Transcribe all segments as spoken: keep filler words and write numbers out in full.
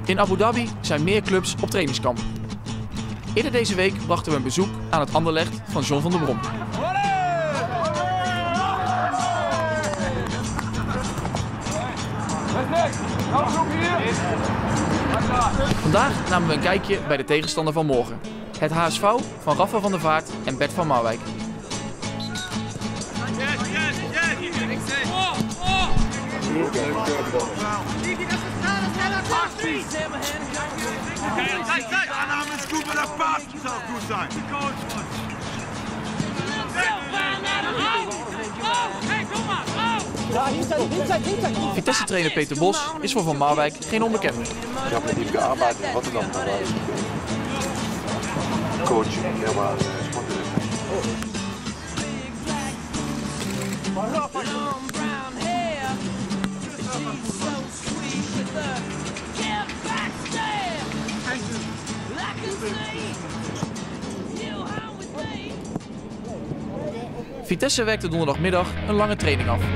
In Abu Dhabi zijn meer clubs op trainingskamp. Eerder deze week brachten we een bezoek aan het Anderlecht van John van der Brom. Vandaag namen we een kijkje bij de tegenstander van morgen. Het H S V van Rafa van der Vaart en Bert van Marwijk. Annahme ist gut, wenn der Pass soll gut sein. Vitesse-trainer Peter Bos is voor Van Marwijk geen onbekende. Ik heb met hem gearbeitet in Rotterdam. Coach, der war sportdirector. Vitesse werkte donderdagmiddag een lange training af.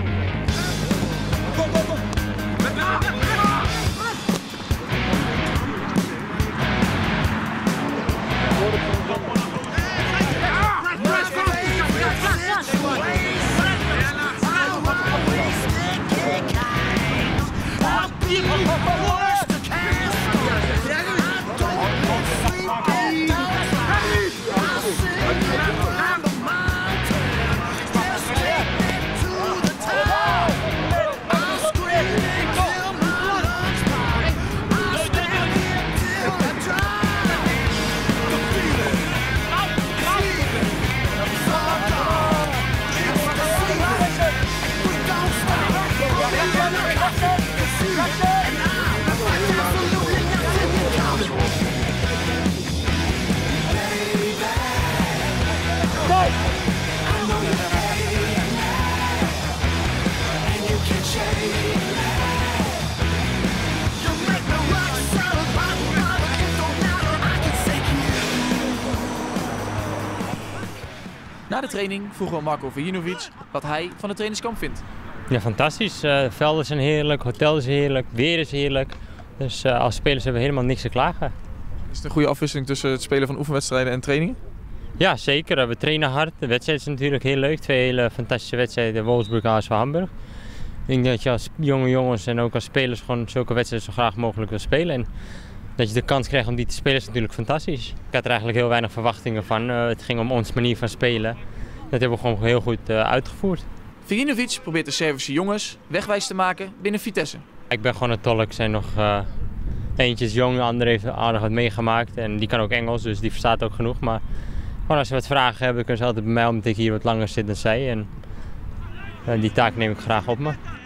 Na de training vroegen we Marko Vujinovic wat hij van de trainingskamp vindt. Ja, fantastisch. Uh, velden zijn heerlijk, hotel is heerlijk, weer is heerlijk. Dus uh, als spelers hebben we helemaal niks te klagen. Is het een goede afwisseling tussen het spelen van oefenwedstrijden en trainingen? Ja, zeker. We trainen hard. De wedstrijd is natuurlijk heel leuk. Twee hele fantastische wedstrijden, Wolfsburg en H S V Hamburg. Ik denk dat je als jonge jongens en ook als spelers gewoon zulke wedstrijden zo graag mogelijk wil spelen. En dat je de kans krijgt om die te spelen is natuurlijk fantastisch. Ik had er eigenlijk heel weinig verwachtingen van. Uh, het ging om ons manier van spelen. Dat hebben we gewoon heel goed uh, uitgevoerd. Vujinovic probeert de Servische jongens wegwijs te maken binnen Vitesse. Ik ben gewoon een tolk. Er zijn nog uh, eentje is jong, de andere heeft aardig wat meegemaakt. En die kan ook Engels, dus die verstaat ook genoeg. Maar gewoon als ze wat vragen hebben, kunnen ze altijd bij mij, omdat ik hier wat langer zit dan zij. En uh, die taak neem ik graag op me.